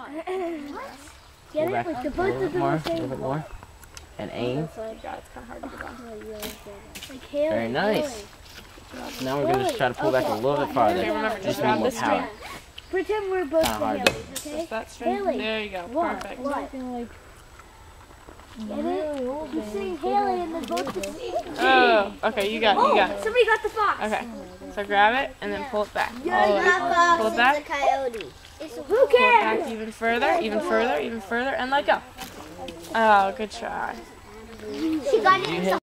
Get it? Like the both of them a little bit more. And aim. God, it's kind of hard to get on. Like Haley. Very nice. Now we're going to just try to pull back a little bit farther. Okay, remember, Just grab need more this power. string. Pretend we're both the hard. Haleys, okay? That string. Haley. There you go. What? Perfect. What? Get it? Keep saying Haley and then both the same. Oh, okay, you got it. You got it. Somebody got the fox. Okay, so grab it and then pull it back. All the way. Fox, Pull it it's back. a coyote. Who Pull it cares? back even further, even further, even further, and let go. Oh, good try. She got it.